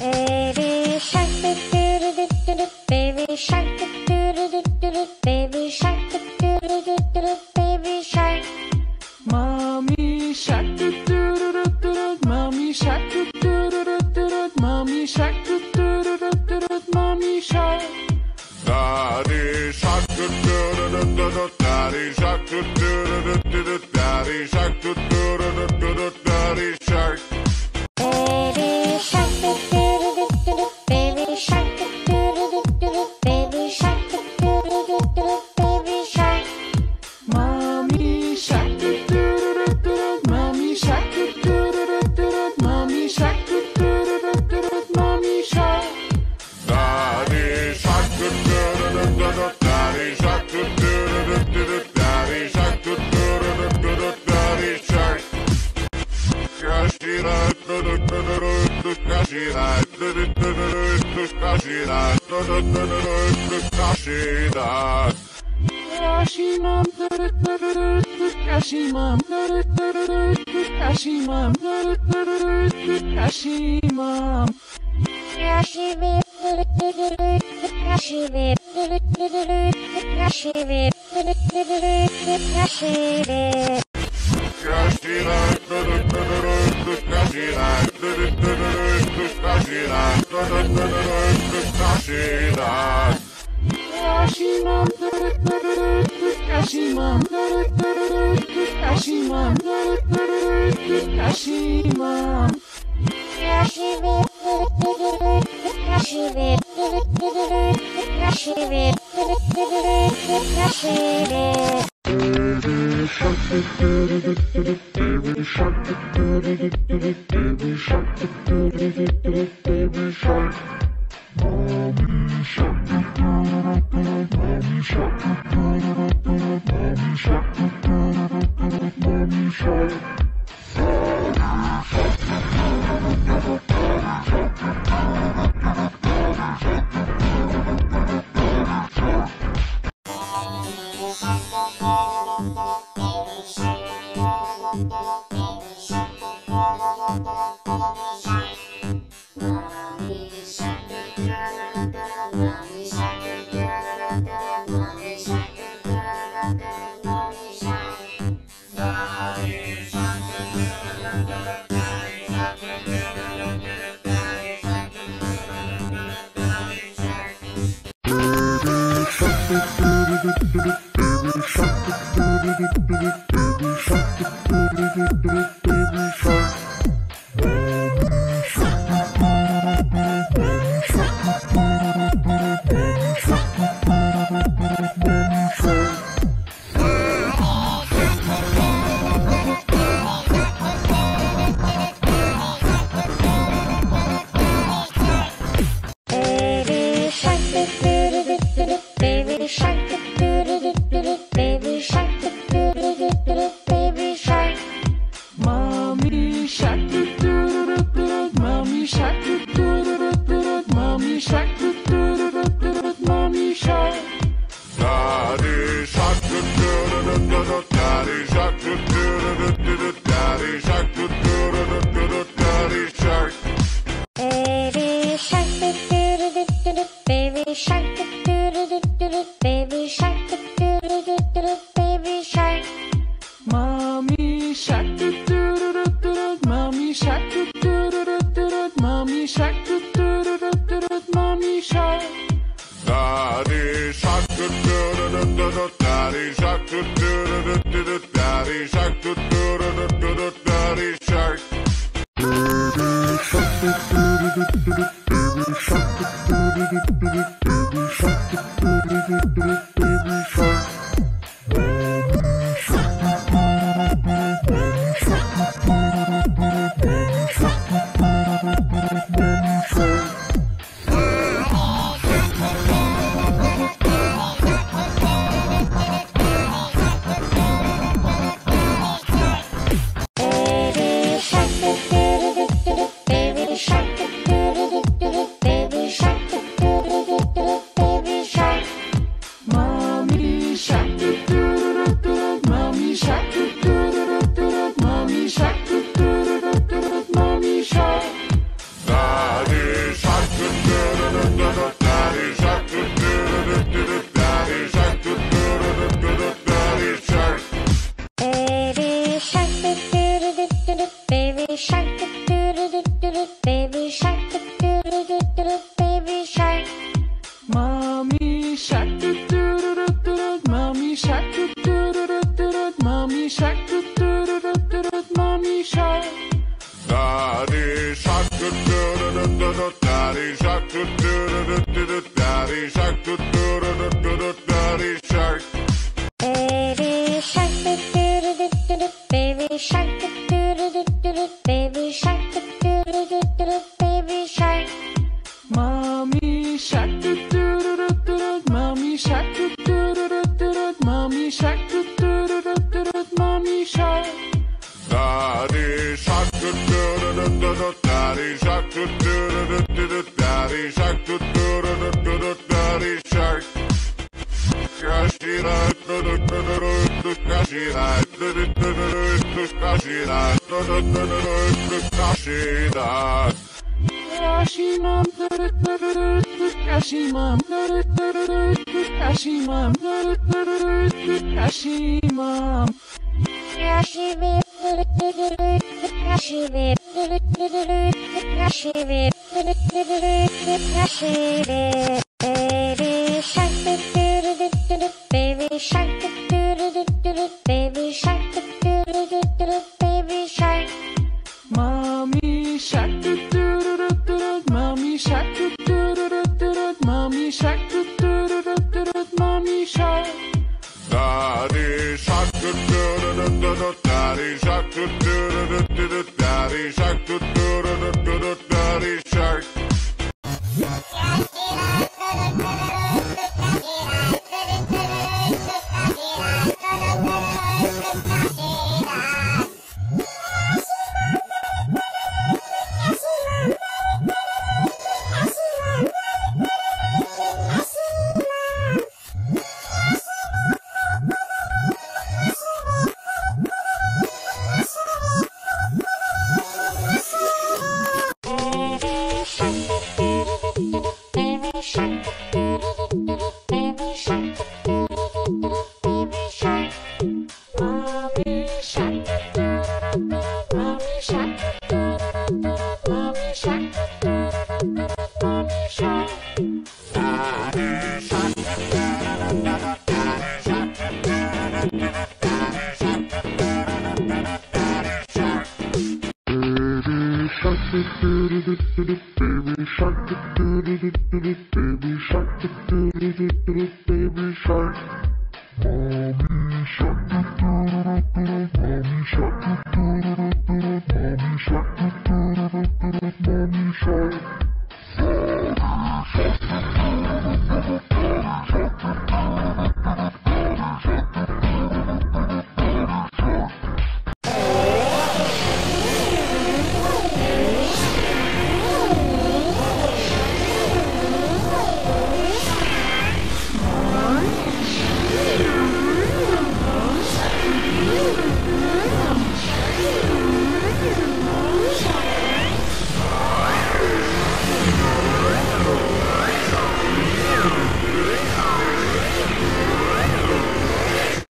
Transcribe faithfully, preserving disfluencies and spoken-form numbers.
Baby shark, do do do do do, baby shark, do do do do do, baby shark, do do do do do, baby shark. Mommy shark, do do do do do, mommy shark, do do do do do, mommy shark, do do do do do, mommy shark. Daddy shark, do do do do do, daddy shark, do do do do do, daddy shark, do do do do do, daddy shark. Baby shark, do do do do do, baby shark, do do do do do, baby shark, do do do do do, baby shark. Mommy shark, do do do do do, mommy shark, do do do do do, mommy shark, do do do do do, mommy shark. Daddy shark, do do do do do, daddy shark, do do do do do, daddy shark, do do do do do, daddy shark. Kashira, do do do do do, Kashira, do do do do do, Kashira, do do do do do, Kashira. Kashimam, do do do do do, Kashimam, do do do do do, Kashimam, do do do do do, Kashimam. Kashmir, do do do do do, Kashmir, do do do do do, Kashmir, do do do do do, Kashmir. Kashira, do do do do do, Kashira, do do do do do, Kashira, do do do do do, Kashira. Kashimam, do do do do do, Kashimam, do do do do do, Kashimam, do do do do do, Kashimam. Kashmir, do do do do do, Kashmir, do do do do do, Kashmir, do do do do do, Kashmir. Baby shark, do do do do do, baby shark, do do do do do, baby shark, do do do do do, baby shark. Mommy shark, do do do do, mommy shark, do do do do, mommy shark, do do do do, mommy shark. Baby shark, do do do do do, baby shark, do do do do do, baby shark. Mommy shark, do do do do do, mommy shark, do do do do do, mommy shark, do do do do do, mommy shark. Daddy shark, do do do do do, daddy shark, do do do do do, daddy shark, do do do do do, daddy shark. Baby shark, do do do do do, baby shark, do do do do do, baby shark, do do do do do, baby shark. Mommy shark, do do do do do, mommy shark, do do do do do, mommy shark, do do do do do, mommy shark. Daddy shark, do do do do do, daddy shark, do do do do do, daddy shark, do do do do do, daddy shark. Baby shark, do do do do do, baby shark, do do do do do, baby shark, do do do do do, baby shark. Baby shark, do do do do do, baby shark, do do do do do, baby shark, do do do do do, baby shark. Baby shark, do do do do do, baby shark, do do do do do, baby shark, do do do do do, baby shark. Mommy shark, do do do do do, mommy shark, do do do do do, mommy shark, do do do do do, mommy shark. Daddy Daddy shark, do do do do do. Daddy shark, do do do do do. Daddy shark. Baby shark, do do do do do. Baby shark, do do do do do. Baby shark, do do do do do. Baby shark. Mommy shark, do do do do do. Mommy shark, do do do do do. Mommy shark, do do do do do. Mommy shark. Daddy shark, do do do do do. Daddy shark, do do do do do. Daddy shark, do do do do do. Daddy shark. Kashira, do do do do do. Kashira, do do do do do. Kashira, do do do do do. Kashira. Kashimam, Kashimam, Kashimam, Kashimam. Kashmir, Kashmir, Kashmir, Kashmir. Baby shark, do do do do do. Baby shark, do do do do do. Baby shark, do do do do do. Baby shark. Mommy shark, do do do do do. Mommy shark, do do do do do. Mommy shark, do do do do do. Mommy shark. Daddy shark, do do do do do. Daddy shark, do do do do do. Daddy shark, do do do do do. Daddy shark. Baby shark, do do do do do. Baby shark, do do do do do. Baby shark. Mommy shark, do do do do do. Mommy shark, do do do